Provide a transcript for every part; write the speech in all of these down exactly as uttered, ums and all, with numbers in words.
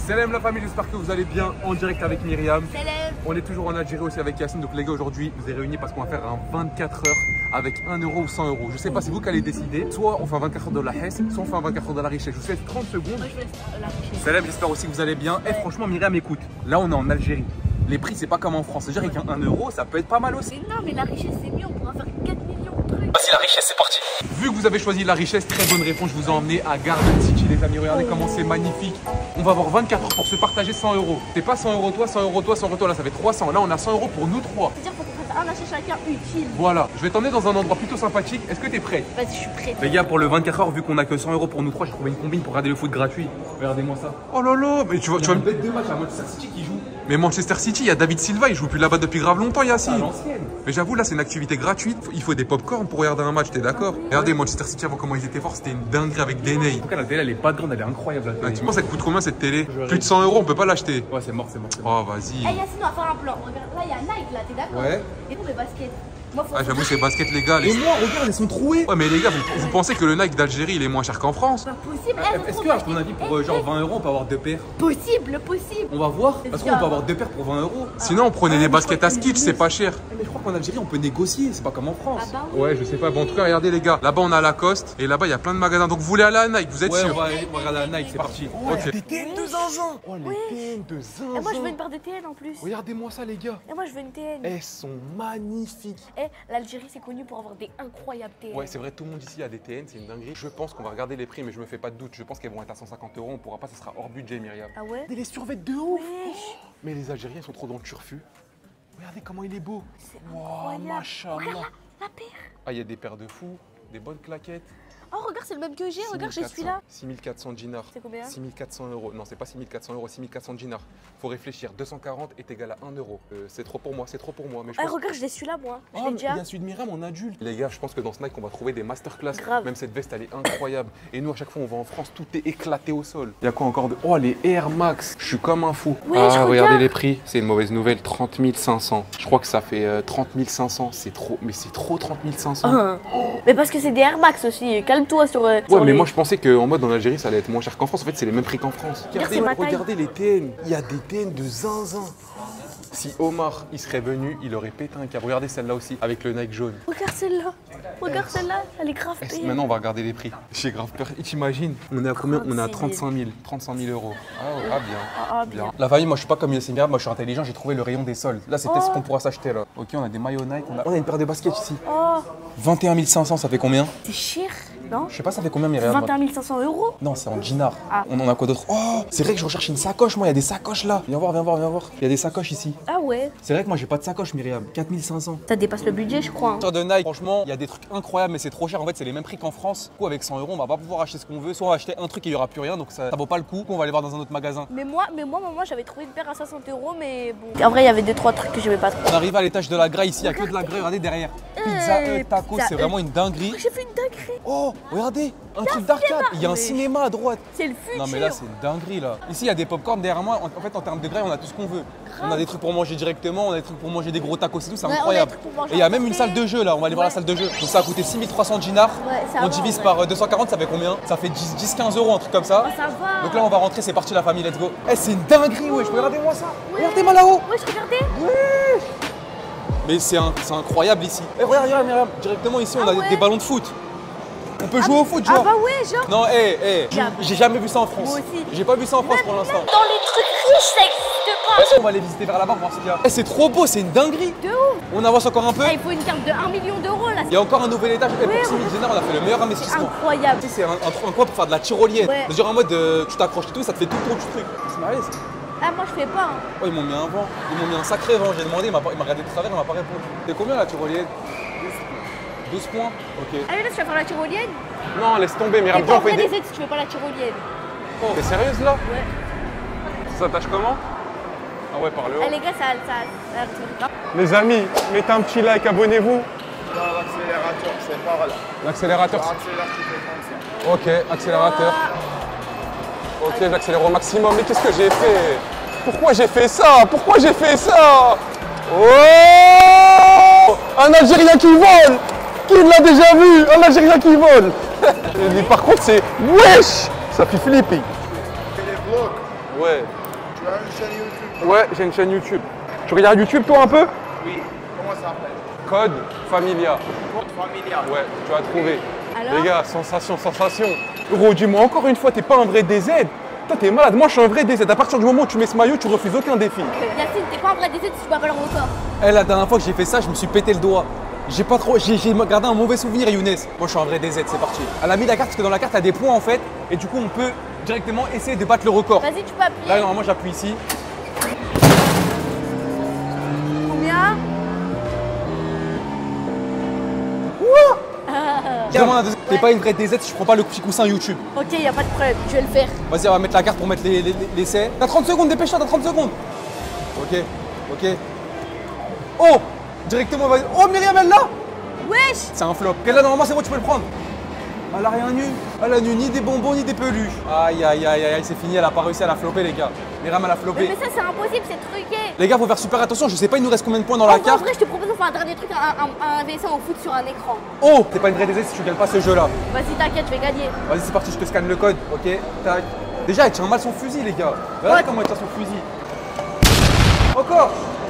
Salam la famille, j'espère que vous allez bien en direct avec Myriam. Salam. On est toujours en Algérie aussi avec Yacine. Donc les gars, aujourd'hui, vous êtes réunis parce qu'on va faire un vingt-quatre heures avec un euro ou cent euros. Je sais pas, c'est vous qui allez décider. Soit on fait un vingt-quatre heures de la Hesse, soit on fait un vingt-quatre heures de la Richesse. Je vous laisse trente secondes. Moi je laisse la Richesse. Salam, j'espère aussi que vous allez bien. Et franchement, Myriam, écoute, là on est en Algérie. Les prix, c'est pas comme en France. C'est-à-dire avec un euro, ça peut être pas mal aussi. Mais non, mais la Richesse c'est mieux, on pourra faire quatre millions de trucs. Voici la richesse, c'est parti. Vu que vous avez choisi la richesse, très bonne réponse, je vous ai emmené à Garden City les amis, regardez comment c'est magnifique. On va avoir vingt-quatre heures pour se partager cent euros. C'est pas cent euros toi, cent euros toi, cent euros toi, là ça fait trois cents. Là on a cent euros pour nous trois. C'est-à-dire qu'il faut qu'on fasse un achat chacun utile. Voilà, je vais t'emmener dans un endroit plutôt sympathique. Est-ce que t'es prêt? Vas-y, je suis prête. Les gars, pour le vingt-quatre heures, vu qu'on a que cent euros pour nous trois, j'ai trouvé une combine pour regarder le foot gratuit. Regardez-moi ça. Oh là là, mais tu vois, tu vois. Bête de match à Manchester City qui joue. Mais Manchester City, il y a David Silva, il joue plus là-bas depuis grave longtemps, Yacine. Mais j'avoue, là, c'est une activité gratuite. Il faut des pop-corn pour regarder un match, t'es d'accord? Regardez Manchester City avant comment ils étaient forts, c'était une dinguerie avec des nez. En tout cas, la télé, elle est pas grande, elle est incroyable. La télé. Tu penses, ça coûte combien cette télé? Plus de cent euros, on peut pas l'acheter. Ouais, c'est mort, c'est mort. Eh Oh, vas-y. hey, Yacine, on va faire un plan. Regarde, là il y a Nike là, t'es d'accord? Ouais. Et pour les baskets. Moi, faut... Ah, j'avoue, c'est basket, les gars. Les... Et moi, regarde, elles sont trouées. Ouais, mais les gars, vous, vous pensez que le Nike d'Algérie, il est moins cher qu'en France? Pas possible. Ah, est-ce que, à ton avis, pour euh, genre vingt euros, on peut avoir deux paires? Possible, possible. On va voir. C'est Parce sûr. qu'on peut avoir deux paires pour vingt euros. Sinon, on prenait Ah, des mais baskets je à crois Skitch, que- c'est pas cher. Mais je crois qu'en Algérie, on peut négocier. C'est pas comme en France. Ah bah oui. Ouais, je sais pas. Bon, en tout cas, regardez, les gars. Là-bas, on a Lacoste. Et là-bas, il y a plein de magasins. Donc, vous voulez aller à Nike, vous êtes Ouais, on sûr? va, aller- on va regarder la Nike, c'est parti. Ok. Des T N de zinzin. Oh, les Ouais. T N de zinzin. Et moi je veux une paire de T N en plus. Regardez-moi ça, les gars. Et moi je veux une T N. Elles sont magnifiques. Eh, l'Algérie c'est connu pour avoir des incroyables T N. Ouais, c'est vrai, tout le monde ici a des T N, c'est une dinguerie. Je pense qu'on va regarder les prix, mais je me fais pas de doute. Je pense qu'elles vont être à cent cinquante euros. On pourra pas, ça sera hors budget, Myriam. Ah ouais? Et les survêtements de ouf. Wesh, Mais les Algériens sont trop dans le turfu. Regardez comment il est beau. c'est Wow, incroyable. machallah. Regarde la, la paire. Ah, il y a des paires de fous, des bonnes claquettes. Oh regarde, c'est le même que j'ai. Regarde, j'ai celui-là. six mille quatre cents dinars. C'est combien? six mille quatre cents euros. Non, c'est pas six mille quatre cents euros, six mille quatre cents dinars. Faut réfléchir. deux cent quarante est égal à un euro. Euh, c'est trop pour moi, c'est trop pour moi. Mais je Eh, pense... regarde, j'ai celui-là moi. Je Oh, l'ai mais déjà. il y a celui de Myriam en adulte. Les gars, je pense que dans ce Nike, on va trouver des masterclass. Grave. Même cette veste, elle est incroyable. Et nous, à chaque fois, on va en France, tout est éclaté au sol. Il y a quoi encore de... Oh, les Air Max. Je suis comme un fou. Ouais, ah, je regardez regarde. les prix. C'est une mauvaise nouvelle. trente mille cinq cents. Je crois que ça fait euh, trente mille cinq cents. C'est trop. Mais c'est trop trente mille cinq cents. Hein. Mais parce que c'est des Air Max aussi. Calme-toi sur. euh, Ouais, sur mais les- moi, je pensais qu'en mode en Algérie, ça allait être moins cher qu'en France. En fait, c'est les mêmes prix qu'en France. Regarde, Regardez, c'est ma taille. regardez les T N. Il y a des T N de zinzin. Si Omar, il serait venu, il aurait pété un câble. Regardez celle-là aussi, avec le Nike jaune. Regarde celle-là. Regarde celle-là. Elle est grave Eh, belle. Maintenant, on va regarder les prix. J'ai grave peur. Et t'imagines, on est à combien? On est à trente-six trente-cinq mille. trente-cinq mille euros. Ah, ouais, ah, bien. Ah, ah, bien. La famille, moi je suis pas comme Yacine Myriam, moi je suis intelligent, j'ai trouvé le rayon des soldes. Là c'est peut-être Oh. ce qu'on pourra s'acheter là. Ok, on a des maillots Nike, on a, on a une paire de baskets ici. Oh, vingt et un mille cinq cents, ça fait combien? c'est cher, non? Je sais pas, ça fait combien Myriam? vingt et un mille cinq cents euros? Non, c'est en dinars. Ah. On en a quoi d'autre? Oh, c'est vrai que je recherche une sacoche, moi, il y a des sacoches là. Viens voir, viens voir, viens voir. Il y a des sacoches ici. Ah ouais. C'est vrai que moi j'ai pas de sacoche Myriam, quatre mille cinq cents. Ça dépasse le budget, je crois. hein. Sur de Nike, franchement, il y a des trucs incroyables, mais c'est trop cher. En fait, c'est les mêmes prix qu'en France. Du coup, avec cent euros, on va pas pouvoir acheter ce qu'on veut. Soit on va acheter un truc et il y aura plus rien, donc ça, ça vaut pas le coup. Du coup, on va aller voir dans un autre magasin. Mais moi, mais moi, moi, j'avais trouvé une paire à soixante euros, mais bon. En vrai, il y avait deux trois trucs que j'aimais pas trop. On arrive à l'étage de la graille ici, il y a que de la graille, regardez derrière. Pizza Euh, Hut, tacos, Pizza c'est Hut. vraiment une dinguerie. Oh, j'ai fait une dinguerie. Oh, regardez, un truc d'arcade. Il y a un Ouais. cinéma à droite. C'est le futur. Non mais là c'est une dinguerie là. Ici il y a des popcorn derrière moi. En en fait en termes de graille on a tout ce qu'on veut. On a des trucs pour manger directement, on a des trucs pour manger des gros tacos et tout, c'est Ouais, on a incroyable. des trucs pour manger Et il y a à même une côté. salle de jeu là, on va aller voir la Ouais. salle de jeu. Donc ça a coûté six mille trois cents dinars. Ouais, ça On va, divise ouais. par euh, deux cent quarante, ça fait combien? Ça fait dix quinze euros, un truc comme ça. Oh, ça va. Donc là on va rentrer, c'est parti la famille, let's go. Eh c'est une dinguerie wesh, regardez-moi ça. Regardez-moi là-haut. Ouais, je regardais. Mais c'est un- c'est incroyable ici. Eh regarde, regarde, regarde, directement ici on Ah a des- ouais. des ballons de foot. On peut jouer au foot genre. Ah bah ouais, genre. Non, hé, hé, Jamais. j'ai jamais vu ça en France. Moi aussi. J'ai pas vu ça en France pour l'instant. Dans les trucs riches, ça existe pas. Est-ce qu'on va aller visiter vers là-bas voir ce qu'il y a? Eh, c'est trop beau, c'est une dinguerie. De ouf. On avance encore un peu. Eh, il faut une carte de un million d'euros là. Il y a encore un nouvel étage. Eh, Ouais, pour six mille dinars, on a fait le meilleur C'est investissement. incroyable. Tu sais, c'est un, un, un coin pour faire de la tyrolienne. Ouais. Genre en mode euh, tu t'accroches et tout, ça te fait tout le tour du truc. C'est marrant ça. Ah, moi, je fais pas. hein. Oh, ils m'ont mis un vent. Ils m'ont mis un sacré vent. J'ai demandé, il m'a pas- il m'a regardé de travers, il m'a pas répondu. C'est combien la tyrolienne? douze points. Ok. Ah, mais là, tu vas faire la tyrolienne. Non, laisse tomber, mais T'es viens, pas on fait des... organisé si tu fais pas la tyrolienne. Oh, t'es sérieuse là? Ouais. Ça s'attache comment? Ah ouais, par le Eh, haut. les gars, ça. ça, ça, ça- Les amis, mettez un petit like, abonnez-vous. Non, l'accélérateur, c'est par là. L'accélérateur. L'accélérateur qui fait comme ça. Ok, accélérateur. Ok, j'accélère au maximum. Mais qu'est-ce que j'ai fait? Pourquoi j'ai fait ça? Pourquoi j'ai fait ça? Oh! Un Algérien qui vole! Qui l'a déjà vu? Un Algérien qui vole! Mais par contre, c'est wesh! Ça fait flipper. Et les blocs, Ouais. Tu as une chaîne YouTube? Ouais, j'ai une chaîne YouTube. Tu regardes YouTube toi un peu? Oui. Comment ça s'appelle? Code Familia. Code familial. Ouais, tu vas trouver. Alors? Les gars, sensation, sensation. Gros, dis-moi encore une fois, t'es pas un vrai D Z. Toi, t'es malade. Moi, je suis un vrai D Z. À partir du moment où tu mets ce maillot, tu refuses aucun défi. Yacine, t'es pas un vrai D Z si tu bats pas le record. Eh, la dernière fois que j'ai fait ça, je me suis pété le doigt. J'ai pas trop. J'ai j'ai gardé un mauvais souvenir, Younes. Moi, je suis un vrai D Z, c'est parti. Elle a mis la carte parce que dans la carte, t'as des points en fait. Et du coup, on peut directement essayer de battre le record. Vas-y, tu peux appuyer. Là, normalement, j'appuie ici. Combien? Je demande un deuxième. T'es pas une vraie D Z si je prends pas le petit coussin YouTube. Ok, y a pas de problème, je vais le faire. Vas-y, on va mettre la carte pour mettre les- les- les- l'essai. T'as trente secondes, dépêche-toi, t'as trente secondes. Ok, ok. Oh, directement, vas-y. Oh, Myriam, elle l'a. Wesh! C'est un flop. Ok, là, normalement, c'est bon, tu peux le prendre. Elle a rien eu. Elle a eu ni des bonbons, ni des peluches. Aïe, aïe, aïe, aïe, c'est fini. Elle a pas réussi, elle a flopé, les gars. Myriam, elle a Mais, flopé. mais ça, c'est impossible, c'est truqué. Les gars, faut faire super attention. Je sais pas, il nous reste combien de points dans En la vrai, en carte. vrai, je te propose de faire un dernier truc, un, un, un V S en foot sur un écran. Oh, t'es pas une vraie D Z si tu gagnes pas ce jeu-là. Vas-y, t'inquiète, je vais gagner. Vas-y, c'est parti, je te scanne le code. Ok, tac. Déjà, elle tient mal son fusil, les gars. Regardez comment elle tient son fusil. Encore.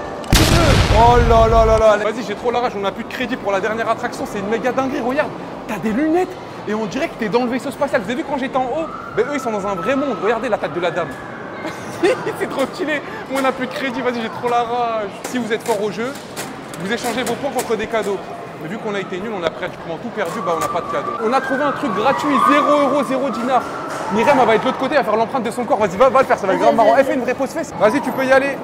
Oh là là là là. Vas-y, j'ai trop la rage. On a plus de crédit pour la dernière attraction. C'est une méga dinguerie. Regarde, t'as des lunettes et on dirait que t'es dans le vaisseau spatial. Vous avez vu quand j'étais en haut? Ben eux, ils sont dans un vrai monde. Regardez la tête de la dame. C'est trop stylé. Moi, on n'a plus de crédit. Vas-y, j'ai trop la rage. Si vous êtes fort au jeu, vous échangez vos points contre des cadeaux. Mais vu qu'on a été nul, on a pratiquement tout perdu, bah on n'a pas de cadeau. On a trouvé un truc gratuit, zéro euro, zéro dinar. Myriam, elle va être de l'autre côté, elle va faire l'empreinte de son corps. Vas-y, va, va le faire, ça va être grave marrant. Elle fait une vraie pause fesse. Vas-y, tu peux y aller.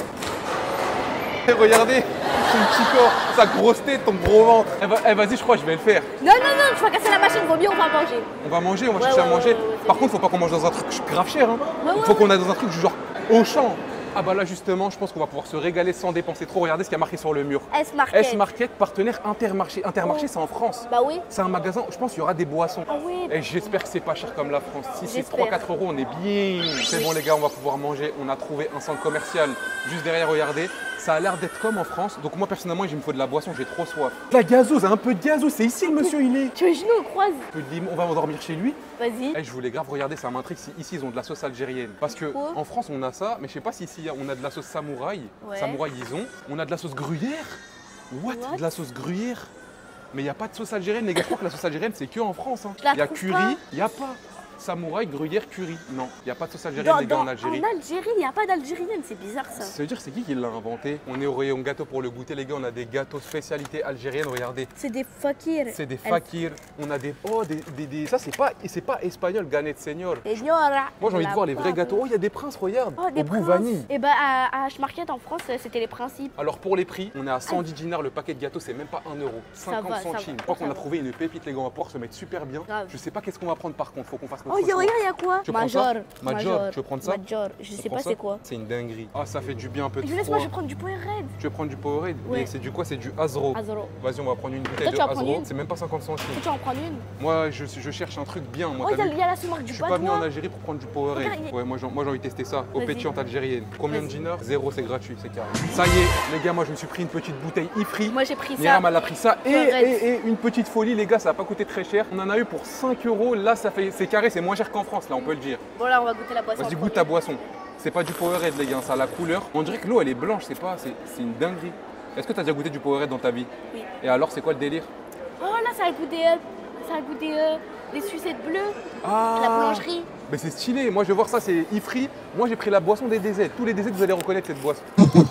Et regardez, son petit corps, sa grosse tête, ton gros ventre. Eh, va- eh, vas-y, je crois que je vais le faire. Non, non, non, tu vas casser la machine, vaut mieux, on va manger. On va manger, on va Ouais, chercher ouais, à manger. ouais, ouais, ouais, Par contre, faut pas qu'on mange dans un truc grave cher. Hein. Ouais, ouais, faut ouais. qu'on aille dans un truc du genre Auchan. Ah bah là justement, je pense qu'on va pouvoir se régaler sans dépenser trop. Regardez ce qu'il y a marqué sur le mur. S-Market. S-Market, partenaire Intermarché. Intermarché, c'est en France. Bah oui. C'est un magasin, je pense qu'il y aura des boissons. Ah oui. Et j'espère que c'est pas cher comme la France. Si c'est J'espère. trois quatre euros, on est bien. C'est bon les gars, on va pouvoir manger. On a trouvé un centre commercial juste derrière, regardez. Ça a l'air d'être comme en France. Donc moi personnellement, il me faut de la boisson, j'ai trop soif. La gazouse, un peu de gazouse, c'est ici le monsieur il est. Tu imagines, on croise. Un peu de limon, on va endormir chez lui. Vas-y. Eh, je voulais grave regarder, ça m'intrigue si ici ils ont de la sauce algérienne. Parce que Quoi en France on a ça, mais je sais pas si ici on a de la sauce samouraï. Ouais. Samouraï ils ont. On a de la sauce gruyère. What, What De la sauce gruyère. Mais il n'y a pas de sauce algérienne, les gars. Je crois que la sauce algérienne c'est que en France. Je la Il y a trouve curry, pas. il n'y a pas. Samouraï, gruyère, curry. Non, il n'y a pas de sauce algérienne, Dans- les gars, dans- en Algérie. En Algérie, il n'y a pas d'algérienne, c'est bizarre ça. Ça veut dire c'est qui qui l'a inventé? On est au rayon gâteau pour le goûter, les gars. On a des gâteaux spécialité algérienne. Regardez, C'est des fakirs. c'est des Elle- fakirs. On a des oh des, des, des- ça c'est pas c'est pas espagnol, Ganet Senior. Señora, Moi j'ai envie de la voir les vrais papa. gâteaux. Oh, il y a des princes, regarde. Oh, des au goût princes. vanille. Et bah à, à H-Market en France, c'était les principes. Alors pour les prix, on est à cent dix dinars le paquet de gâteaux, c'est même pas un euro. cinquante va, ça va. centimes. Je crois qu'on Ça a va. trouvé une pépite, les gars, on va pouvoir se mettre super bien. Grave. Je sais pas qu'est-ce qu'on va prendre par contre, faut qu'on fasse notre Oh, y a, choix. regarde, il y a quoi Tu prends ça Major. Major, tu veux prendre ça Major, je On sais prend pas ça c'est quoi. C'est une dinguerie. Ah, ça fait du bien un peu de Je laisse froid. moi, je vais prendre du Powerade. Tu veux prendre du Powerade? Ouais. Et c'est du quoi? C'est du Azro. Azoro. Vas-y, on va prendre une bouteille Toi, de tu vas prendre Azro. une C'est même pas cinquante centimes. Tu vas en prendre une. Moi, je, je cherche un truc bien. Moi, Oh, il y, t'as a- vu il y a la marque Je du suis pas venu en Patois. Algérie pour prendre du Powerade. Regarde, il y a- Ouais, moi j'ai moi, j'ai envie de tester ça. Au Vas-y. pétillante algérienne. Combien de Vas-y. dinars? Zéro, c'est gratuit, c'est carré. Ça y est, les gars, moi je me suis pris une petite bouteille Ifri. Moi j'ai pris ça. Myriam, elle a pris ça. Et, Powerade. et, et une petite folie, les gars, ça n'a pas coûté très cher. On en a eu pour cinq euros. Là, ça fait, c'est carré, c'est moins cher qu'en France, là, on peut le dire. Bon là, on va goûter la boisson. Vas-y, en goûte ta premier. boisson. C'est pas du Powerade, les gars, ça a la couleur. On dirait que l'eau, elle est blanche, c'est pas, c'est c'est une dinguerie. Est-ce que tu as déjà goûté du Powerade dans ta vie? Oui. Et alors, c'est quoi le délire? Oh là, ça a goûté, euh, ça a goûté euh, les sucettes bleues, Ah la boulangerie. Mais c'est stylé, moi je veux voir ça, c'est Ifri. Moi j'ai pris la boisson des D Z. Tous les D Z, vous allez reconnaître cette boisson.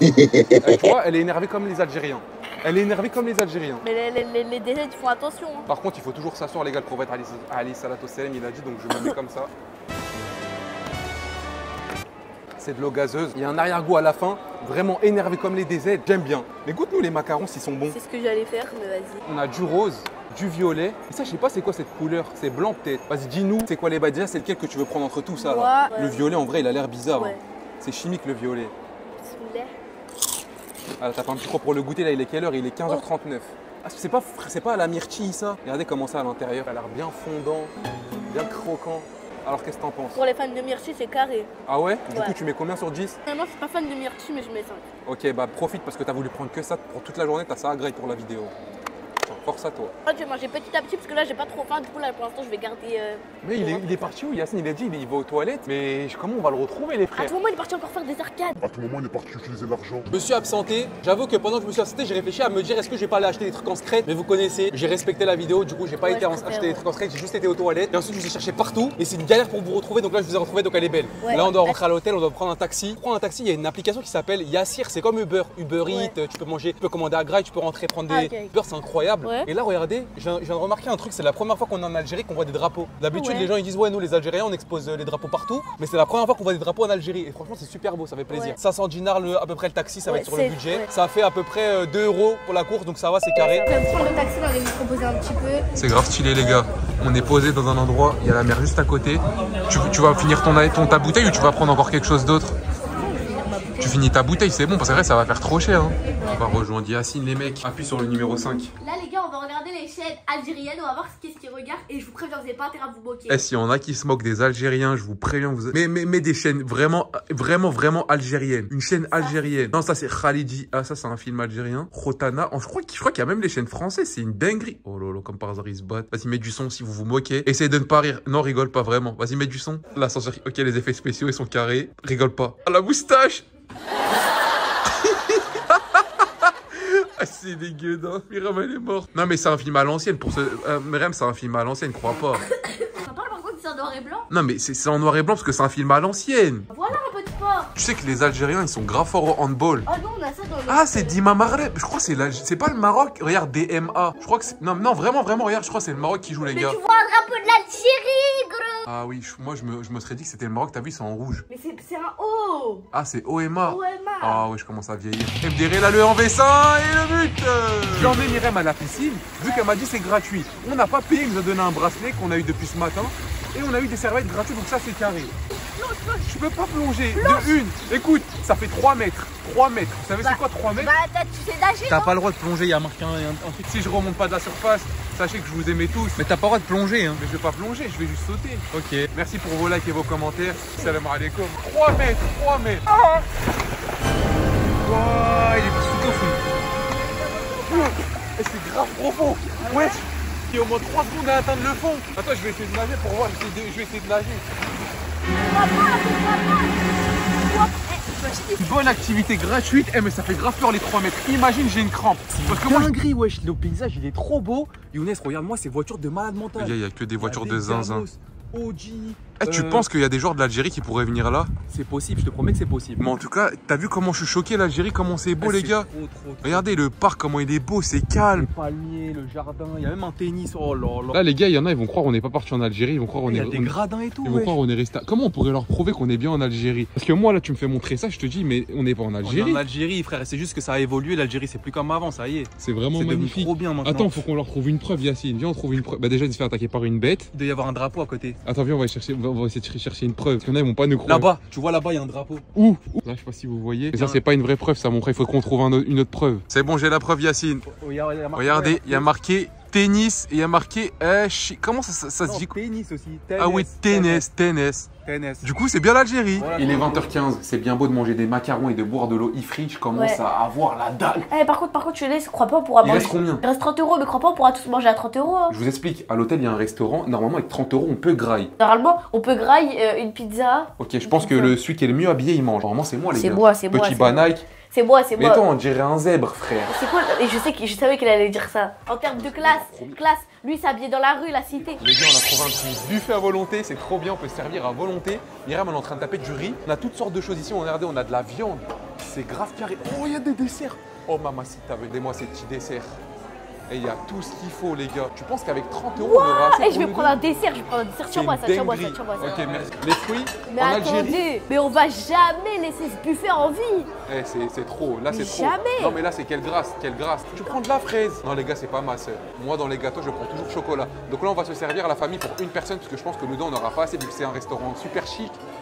Euh, tu vois, elle est énervée comme les Algériens. Elle est énervée comme les Algériens. Mais les, les, les, les D Z, ils font attention. hein. Par contre, il faut toujours s'asseoir, les gars. Le prophète Ali, Ali Salatu Salam, il a dit, donc je me mets comme ça. C'est de l'eau gazeuse. Il y a un arrière-goût à la fin, vraiment énervé comme les D Z. J'aime bien. Mais goûte-nous les macarons s'ils sont bons. C'est ce que j'allais faire, mais vas-y. On a du rose, du violet. Et ça, je sais pas c'est quoi cette couleur. C'est blanc peut-être. Vas-y, dis-nous, c'est quoi les bails? Déjà, c'est lequel que tu veux prendre entre tout ça là? Moi, Le euh, violet, en vrai, il a l'air bizarre. Ouais. hein. C'est chimique le violet. Bismillah. Ah, t'as pas un petit croc pour le goûter là, il est quelle heure? Il est quinze heures trente-neuf. Ah, c'est pas, c'est pas à la myrtille ça? Regardez comment ça à l'intérieur. Ça a l'air bien fondant, bien croquant. Alors qu'est-ce que t'en penses? Pour les fans de myrtille, c'est carré. Ah ouais? Du Ouais. coup, tu mets combien sur dix? Moi, je suis pas fan de myrtille, mais je mets cinq. Ok, bah profite parce que t'as voulu prendre que ça pour toute la journée, t'as ça à grille pour la vidéo. Tiens. Force à toi. Moi, je vais manger petit à petit parce que là, j'ai pas trop faim. Du coup, là, pour l'instant, je vais garder. Euh... Mais il est, il est parti où, Yacine? Il a dit il va aux toilettes. Mais comment on va le retrouver, les À frères? tout moment, il est parti encore faire des arcades. À tout moment, il est parti utiliser l'argent. Je me suis absenté. J'avoue que pendant que je me suis absenté, j'ai réfléchi à me dire est-ce que je vais pas aller acheter des trucs en secret. Mais vous connaissez, j'ai respecté la vidéo. Du coup, j'ai pas Ouais, été je en- préfère, acheter des ouais. trucs en secret. J'ai juste été aux toilettes. Et ensuite, je vous ai cherché partout. Et c'est une galère pour vous retrouver. Donc là, je vous ai retrouvé. Donc elle est belle. Ouais. Là, on doit rentrer à l'hôtel. On doit prendre un taxi. Pour prendre un taxi, il y a une application qui s'appelle Yassir. C'est comme Uber. Uber Ouais. Eats. Tu peux manger, tu peux commander à Graille. Tu peux rentrer prendre des. Ah, ok. Uber, c'est incroyable. Ouais. Et là, regardez, je viens je viens de remarquer un truc. C'est la première fois qu'on est en Algérie qu'on voit des drapeaux. D'habitude, Ouais. les gens ils disent ouais, nous les Algériens, on expose euh, les drapeaux partout. Mais c'est la première fois qu'on voit des drapeaux en Algérie. Et franchement, c'est super beau. Ça fait plaisir. Ouais. cinq cents dinars le- à peu près le taxi. Ça va Ouais, être sur le c'est- budget. ouais. Ça fait à peu près euh, deux euros pour la course. Donc ça va, c'est carré. Je vais prendre le taxi, on va lui proposer un petit peu. C'est grave stylé les gars. On est posé dans un endroit, il y a la mer juste à côté. Tu, tu vas finir ton, ton, ta bouteille ou tu vas prendre encore quelque chose d'autre? Tu finis ta bouteille, c'est bon, parce que vrai, ça va faire trop cher. Hein. On va rejoindre Yacine les mecs. Appuie sur le numéro cinq. Là, les gars, on va regarder les chaînes algériennes. On va voir qu'est-ce qu'ils regardent. Et je vous préviens, vous n'avez pas intérêt à vous moquer. Eh, s'il y en a qui se moquent des Algériens, je vous préviens. Vous... Mais, mais, mais des chaînes vraiment, vraiment, vraiment algériennes. Une chaîne algérienne. Non, ça c'est Khalidi. Ah, ça c'est un film algérien. Rotana. Oh, je crois qu'il qu y a même les chaînes françaises. C'est une dinguerie. Oh lolo, comme par hasard, ils se battent. Vas-y, mets du son si vous vous moquez. Essayez de ne pas rire. Non, rigole pas vraiment. Vas-y, mets du son. L'ascenseur. Ok, les effets spéciaux, ils sont carrés. Rigole pas. Ah, la moustache. Ah, c'est dégueu, non. Myriam, elle est morte. Non, mais c'est un film à l'ancienne. Pour ce... Euh, Myriam, c'est un film à l'ancienne, crois pas. Ça parle par contre, c'est en noir et blanc. Non, mais c'est c'est en noir et blanc parce que c'est un film à l'ancienne. Voilà un peu de sport. Tu sais que les Algériens, ils sont grave forts au handball. Oh non, on a ça dans le. Ah, c'est Dima Maghreb. Je crois que c'est la... c'est pas le Maroc. Regarde, D M A. Je crois que c'est... Non, non, vraiment, vraiment, regarde, je crois que c'est le Maroc qui joue, les Mais gars. tu vois un drapeau de l'Algérie, gros. Ah oui, je- moi, je me, je me serais dit que c'était le Maroc. T'as vu, c'est en rouge. Mais c'est c'est un O. Ah, c'est O M A. O M A. Ah oui, je commence à vieillir. M D R, là, le envessin et le but. J'ai emmené Myriam à la piscine, vu qu'elle m'a dit c'est gratuit. On n'a pas payé, il nous a donné un bracelet qu'on a eu depuis ce matin. Et on a eu des serviettes gratuites, donc ça c'est carré. Je peux pas plonger. De une. Écoute, ça fait trois mètres. trois mètres. Vous savez c'est quoi trois mètres? Bah, t'as- tu sais nager. T'as pas le droit de plonger, il y a marqué un, un, un truc. Si je remonte pas de la surface, sachez que je vous aimais tous. Mais t'as pas le droit de plonger, hein. Mais je vais pas plonger, je vais juste sauter. Ok. Merci pour vos likes et vos commentaires. Salam alaikum. trois mètres, trois mètres. Ah wow, il est tout au fond. Et c'est grave profond. Wesh. Il y a au moins trois secondes à atteindre le fond. Attends, je vais essayer de nager pour voir. Je vais essayer de, je vais essayer de nager. Bonne activité gratuite. Eh mais ça fait grave peur les trois mètres. Imagine j'ai une crampe. Parce que moi je... Dinguerie, wesh, le paysage il est trop beau. Younes, regarde-moi ces voitures de malade mental. Les gars, il y a que des voitures de Avec zinzin. Gamos, O G. Eh, tu euh, penses qu'il y a des joueurs de l'Algérie qui pourraient venir là? C'est possible, je te promets que c'est possible. Mais en tout cas, t'as vu comment je suis choqué l'Algérie, comment c'est beau Ah, les c'est gars? trop, trop, trop. Regardez le parc, comment il est beau, c'est calme. Le palmier, le jardin, il y a même un tennis. Oh là là. Là les gars, il y en a, ils vont croire on n'est pas parti en Algérie, ils vont croire on Il y est... a des on- gradins et tout. Ils vont wesh. croire on est resté... Comment on pourrait leur prouver qu'on est bien en Algérie? Parce que moi là, tu me fais montrer ça, je te dis, mais on n'est pas en On est Algérie. en Algérie, frère, c'est juste que ça a évolué. L'Algérie, c'est plus comme avant, ça y est. C'est vraiment C'est devenu magnifique. trop bien maintenant. Attends, faut qu'on leur trouve une preuve, Yacine. Viens, on trouve une preuve. Bah déjà, il se fait attaquer par une bête. Il doit y avoir un drapeau à côté. Attends, viens, on va, chercher, on va- on va essayer de chercher une preuve. Parce qu'il y en a, ils vont pas nous croire. Là-bas, tu vois là-bas, il y a un drapeau. Où? Où Là, je sais pas si vous voyez. Mais ça, c'est pas une vraie preuve, ça montre. Il faut qu'on trouve un autre- une autre preuve. C'est bon, j'ai la preuve, Yacine. Oh, il y a- il y a marqué- Regardez, il y a marqué tennis et il y a marqué. euh, chi- Comment ça, ça, ça se Non, dit? tennis aussi. Ah oui, tennis, tennis. Tennis. Du coup, c'est bien l'Algérie. Voilà. Il est vingt heures quinze, c'est bien beau de manger des macarons et de boire de l'eau ifri, je commence Ouais. à avoir la dalle. Eh, par contre, par contre, tu laisses, crois pas, on pourra Il manger. reste combien? Il reste trente euros, mais crois pas, on pourra tous manger à trente euros. Hein. Je vous explique, à l'hôtel il y a un restaurant, normalement avec trente euros on peut grailler. Normalement, on peut grailler euh, une pizza. Ok, je pense que le celui qui est le mieux habillé il mange. Normalement c'est moi les C'est gars. moi, c'est moi. Petit c'est moi. bas Nike. C'est moi, c'est Mais moi. toi on dirait un zèbre frère. C'est quoi? Et je sais que je savais qu'il allait dire ça. En termes de classe, classe, lui s'habiller dans la rue, la cité. Les gars on a trouvé un petit buffet à volonté, c'est trop bien, on peut se servir à volonté. Myriam elle est en train de taper du riz. On a toutes sortes de choses ici, regardez, on a de la viande. C'est grave carré. Oh il y a des desserts. Oh mamacita, aidez-moi ces petits desserts. Et il y a tout ce qu'il faut les gars. Tu penses qu'avec trente euros on aura assez Eh, pour je vais nous prendre deux un dessert, je vais prendre un dessert. C'est Tiens-moi une ça, tiens-moi ça, dinguerie. tiens-moi ça. Ok, merci. Les fruits Mais en Algérie. attendez, mais on va jamais laisser ce buffet en vie. Eh, c'est c'est trop, là c'est Mais trop. jamais. Non mais là c'est quelle grâce, quelle grâce. Tu prends de la fraise. Non les gars c'est pas ma soeur. Moi dans les gâteaux je prends toujours chocolat. Donc là on va se servir à la famille pour une personne parce que je pense que nous deux on n'aura pas assez vu que c'est un restaurant super chic.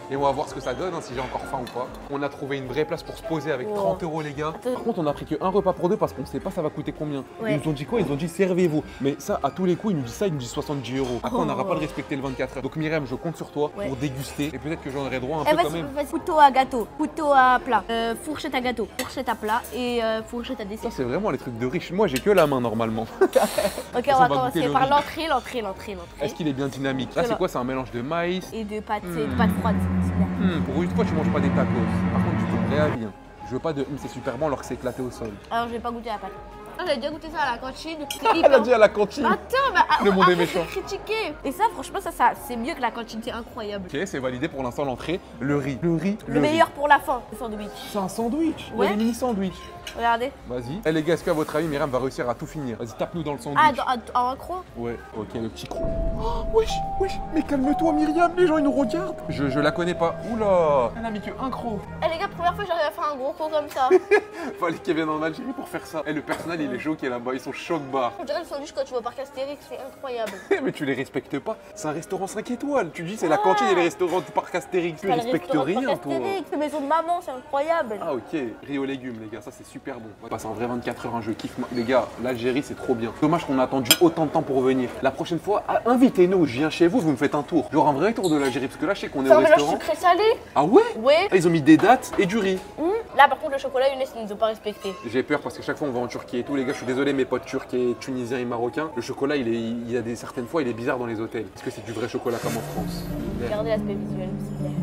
et on va voir ce que ça donne, hein, si j'ai encore faim ou pas. On a trouvé une vraie place pour se poser avec Oh. trente euros, les gars. Par contre, on a pris que un repas pour deux parce qu'on sait pas ça va coûter combien. Ouais. Ils nous ont dit quoi? Ils nous ont dit servez-vous. Mais ça, à tous les coups, ils nous disent ça, ils nous disent soixante-dix euros. Après, on n'aura Oh. pas de respecter le vingt-quatre heures. Donc, Myriam, je compte sur toi Ouais. pour déguster et peut-être que j'en aurai droit un Eh, peu quand vas-y, même. vas-y. Couteau à gâteau, couteau à plat, euh, fourchette à gâteau, fourchette à plat et euh, fourchette à dessert. Ça, c'est vraiment les trucs de riches. Moi, j'ai que la main normalement. Ok, on on va va goûter commencer le par riz. l'entrée, l'entrée, l'entrée, l'entrée. Est-ce qu'il est bien dynamique? Là, c'est Alors. quoi? C'est un mélange de maïs. Et de pâtes, c'est Hmm. de pâtes froides. C'est bien. Hmm, pour une fois, tu manges pas des tacos. Par contre, tu te préavis. Hein. Je veux pas de hum, c'est super bon alors que c'est éclaté au sol. Alors, je vais pas goûter la pâte. Ah, j'avais déjà goûté ça à la cantine. C'est Elle a hyper. dit à la cantine. Attends, mais ah, Le monde est arrête de méchant. critiquer. Et ça, franchement, ça, ça c'est mieux que la cantine, c'est incroyable. Ok, c'est validé pour l'instant l'entrée. Le riz. Le riz. Le meilleur pour la fin, le sandwich. C'est un sandwich. Ouais. Il y a des mini sandwich. Regardez. Vas-y. Eh les gars, est-ce qu'à votre avis, Myriam va réussir à tout finir? Vas-y, tape-nous dans le sandwich. Ah, dans, à- en un croc. Ouais, ok, le petit croc. Oh, wesh, wesh, mais calme-toi, Myriam, les gens ils nous regardent. Je, je la connais pas. Oula, elle a mis que un croc. Eh les gars, première fois, j'arrive à faire un gros croc comme ça. Fallait qu'elle vienne en Algérie pour faire ça. Et le personnel, il est choqué là-bas, ils sont choc-barres. On dirait le sandwich quand tu vas au parc Astérix, c'est incroyable. Mais tu les respectes pas. C'est un restaurant cinq étoiles. Tu dis, c'est la cantine et les restaurants du parc Astérix. Tu Pas le respectes restaurant du rien, parc toi. Astérix, c'est maison de maman, c'est incroyable. Ah ok, riz aux légumes les gars, ça c'est super bon. On va passer en vrai vingt-quatre heures, un jeu kiffe. Les gars, l'Algérie c'est trop bien. Dommage qu'on a attendu autant de temps pour venir. La prochaine fois, ah, invitez-nous, je viens chez vous, vous me faites un tour. Genre un vrai tour de l'Algérie, parce que là je sais qu'on est C'est au un mélange restaurant. sucré salé. Ah ouais? Ouais. Ah, ils ont mis des dates et du riz. Hum. Là, par contre, le chocolat, Younes, ils nous ont pas respecté. J'ai peur parce que chaque fois on va en Turquie et tout, les gars, je suis désolé mes potes turcs et tunisiens et marocains. Le chocolat, il est, il y a des certaines fois, il est bizarre dans les hôtels. Est-ce que c'est du vrai chocolat comme en France? Regardez l'aspect visuel, s'il vous plaît.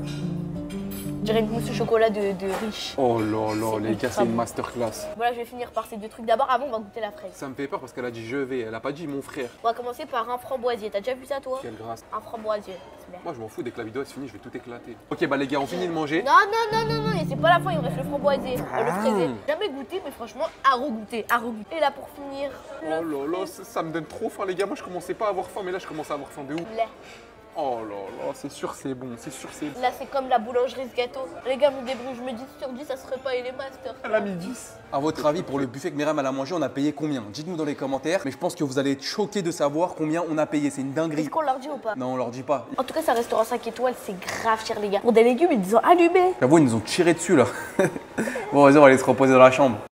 Je dirais une mousse au chocolat de, de riche. Oh là là, C'est les gars, ultra c'est une bon. masterclass. Voilà, je vais finir par ces deux trucs. D'abord, avant, on va goûter la fraise. Ça me fait peur parce qu'elle a dit je vais, elle a pas dit mon frère. On va commencer par un framboisier. T'as déjà vu ça, toi? Quelle grâce. Un framboisier. C'est bien. Moi je m'en fous, dès que la vidéo est finie, je vais tout éclater. Ok bah les gars, on finit de manger. Non, non, non, non, non, et c'est pas la fin, il me reste le framboisier, euh, le fraisé. Jamais goûté, mais franchement, à regoûter, à regoûter. Et là, pour finir, Oh là là, ça, ça me donne trop faim les gars. Moi je commençais pas à avoir faim, mais là je commence à avoir faim de ouf. le lait. Oh là là, c'est sûr c'est bon, c'est sûr c'est bon. Là, c'est comme la boulangerie ce gâteau. Les gars me débrouillent, je me dis sur dix, ça serait pas et les masters. Elle a mis dix. À votre avis, pour le buffet que Myriam elle a mangé, on a payé combien? Dites-nous dans les commentaires, mais je pense que vous allez être choqués de savoir combien on a payé. C'est une dinguerie. Est-ce qu'on leur dit ou pas? Non, on leur dit pas. En tout cas, c'est un restaurant cinq étoiles, c'est grave cher, les gars. Pour des légumes, ils nous ont allumés. J'avoue, ils nous ont tiré dessus là. Bon, vas-y, on va aller se reposer dans la chambre.